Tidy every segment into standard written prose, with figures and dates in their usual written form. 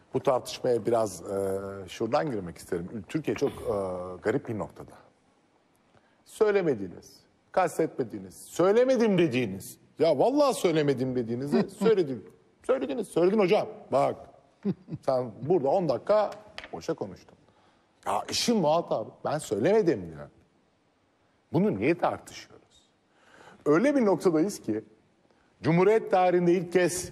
Bu tartışmaya biraz şuradan girmek isterim. Türkiye çok garip bir noktada. Söylemediğiniz, kastetmediğiniz, söylemedim dediğiniz, ya vallahi söylemedim dediğinizi söyledim. Söyledin hocam. Bak sen burada 10 dakika boşa konuştun. Ya işin muhatabı. Ben söylemedim ya. Bunu niye tartışıyoruz? Öyle bir noktadayız ki Cumhuriyet tarihinde ilk kez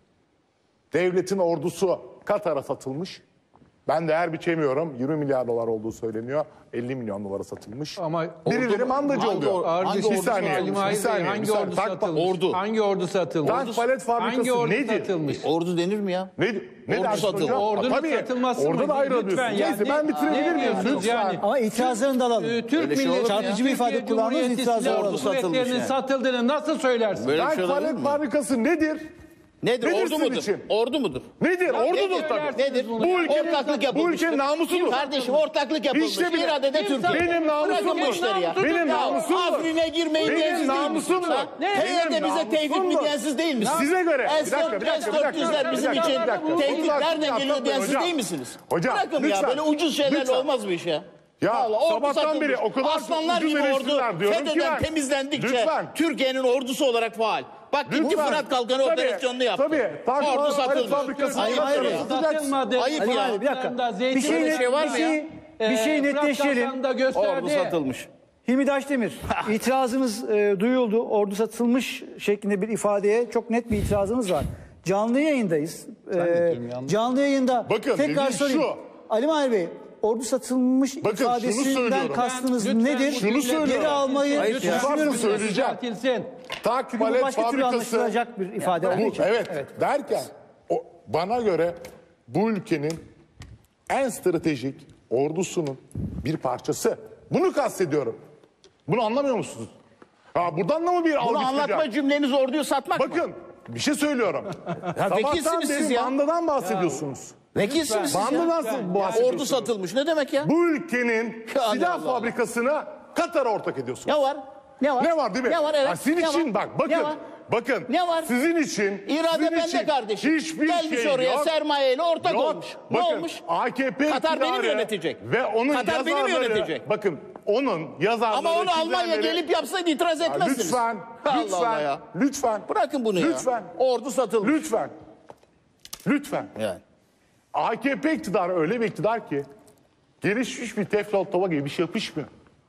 devletin ordusu Katar'a satılmış. Ben değer biçemiyorum. 20 milyar dolar olduğu söyleniyor. 50 milyon dolara satılmış. Ama birileri mandacı oluyor. Bir saniye. Hangi ordu satılmış? Ordu. Hangi ordu satılmış? Tank palet fabrikası hangi ordu nedir? satılmış? Ordu denir mi ya? Ne Ordu dersin satıldı. hocam? Ordunun Tabii, satılması orada mı? da ayrılıyorsun. Lütfen Neyse ben bitirebilir miyim? Lütfen. Ama itirazlarını da alalım. Türk şey olur mu milleti Çarpıcı bir ifade kullandınız, itirazı Silahlı alalım. Kuvvetleri'nin satıldığını nasıl söylersin? Böyle bir Tank şey olabilir palet mi? fabrikası nedir? Nedir? Nedir Ordu sizin mudur? için? Ordu mudur? Nedir? Ordudur tabii. Nedir? Bu ülkenin, ortaklık yapılmıştır. bu ülkenin namusudur. Kardeşim ortaklık yapılmış. İşte bile- İradede Türkiye. Benim namusumdur. Bırakın bu işleri ya. Benim Ya namusumdur. Afrin'e girmeyin Benim diyensiz değil namusumdur. misiniz? Ha? Ne? Her Benim yerde bize tehdit mi namusumdur. diyensiz değil misiniz? Size göre. S-400'ler bizim için tehdit nereden geliyor diyensiz değil misiniz? Hocam, Bırakın lütfen. ya böyle ucuz şeylerle Lütfen. olmaz bu iş ya. Ya Vallahi ordu sabahtan satılmış. beri o kadar Aslanlar ucuz gibi ordu eleştiriler diyorum ki FETÖ'den ben. temizlendikçe Lütfen. Türkiye'nin ordusu olarak faal. Bak gitti Lütfen. Fırat Kalkanı Tabii, operasyonunu yaptı. tabii. Tank Ordu palet satılmış. fabrikası Ayıp Katar'a ya. satacaksın. Satılmadı. Ayıp Ali ya. abi bir dakika. Zeytin Bir şey, Böyle şey var mı ya? bir şey netleştirelim. Kalkan'da gösterdi. Ordu satılmış. Hilmi Daşdemir, itirazımız duyuldu. Ordu satılmış şeklinde bir ifadeye çok net bir itirazımız var. Canlı yayındayız. Canlı yayında Bakın, tekrar dediğim sorayım. şu. Ali Mahir Bey, ordu satılmış Bakın, şunu ifadesinden söylüyorum. kastınız Lütfen nedir? şunu söylüyorum. Geri almayı Hayır, düşünüyorum. söyleyeceğim. Düzeltilsin. Tank Çünkü bu palet başka türlü fabrikası. anlaşılacak bir ifade olduğu için. Evet. Derken bana göre bu ülkenin en stratejik ordusunun bir parçası. Bunu kastediyorum. Bunu anlamıyor musunuz? Ha, buradan da mı bir Bunu algı anlatma çıkacak? cümleniz orduyu satmak mı? Bakın bir şey söylüyorum. vekilsiniz Sabahtan siz beri ya. bandadan bahsediyorsunuz. Vekilsiniz siz ya. Bandadan bahsediyorsunuz. Ordu satılmış ne demek ya? Bu ülkenin Allah silah Allah. fabrikasına Katar'a ortak ediyorsunuz. Ne var? Ne var? Ne var değil mi? Ne var evet. Ha, sizin Ne için var? bakın. Ne var? Bakın. Ne var? Sizin için. İrade sizin bende için kardeşim. Hiçbir Gelmiş şey oraya yok. sermayeyle ortak Yok. olmuş. Ne Bakın, olmuş? AKP Katar beni mi iktidarı yönetecek? Ve onun Katar beni mi yazarları- yönetecek? Bakın onun yazarları. Ama onu Almanya çizerleri- gelip yapsaydı itiraz Ya etmezsiniz. lütfen. Allah Lütfen. Allah ya. Lütfen. Bırakın bunu ya. Lütfen. Ordu satılmış. Lütfen. Lütfen. Yani. AKP iktidarı öyle bir iktidar ki gelişmiş bir teflon tava gibi bir şey yapışmıyor.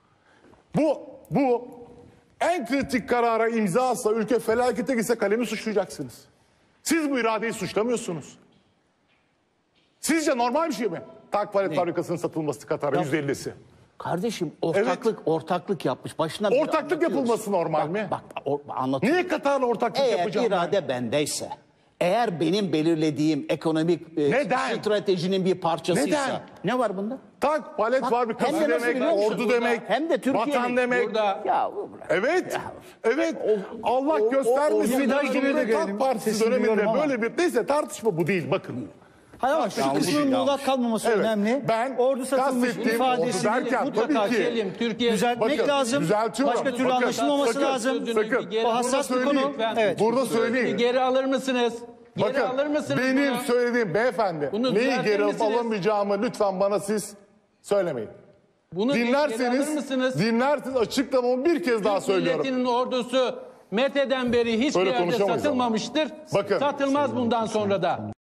Bu en kritik karara imza atsa ülke felakete gitse kalemi suçlayacaksınız. Siz bu iradeyi suçlamıyorsunuz. Sizce normal bir şey mi? Tank palet fabrikasının satılması Katar'a %50'si. Kardeşim ortaklık yapmış. Başına beri Ortaklık anlatıyoruz. yapılması normal mi? Bak anlatıyorum. Niye Katar'la ortaklık Eğer yapacağım? irade bendeyse, eğer benim belirlediğim ekonomik Neden? stratejinin bir parçasıysa. Neden? Ne var bunda? Tank palet Bak, fabrikası hem de nasıl demek, biliyor musun? ordu demek, Hem de Türkiye'nin- vatan demek. Burada Ya Evet, evet. Allah göstermesin. Hilmi Daşdemir'e de Cumhuriyet gelelim. Halk Partisi Sesini döneminde duyuyorum ama. böyle bir... Neyse tartışma bu değil bakın. Hayır ama şu kısmın muğlak kalmaması Evet, önemli. ben Ordu satılmış kastettiğim ifadesini ordu derken mutlaka tabii ki- Selim, Türkiye düzeltmek Bakın, lazım. düzeltiyorum. Başka türlü Bakın, anlaşılmaması sakın, lazım. sakın. Bu hassas bir Burada konu. söyleyeyim. Evet. Burada Sözünü söyleyeyim. geri alır mısınız? Geri Bakın alır mısınız benim bunu? söylediğim beyefendi Bunu neyi düzeltir geri alıp misiniz? alamayacağımı lütfen bana siz söylemeyin. Bunu geri alır Dinlerseniz mısınız? açıklamamı bir kez daha Türk söylüyorum. milletinin ordusu Mete'den beri hiçbir Böyle yerde konuşamayız satılmamıştır. Bakın. Satılmaz bundan sonra da.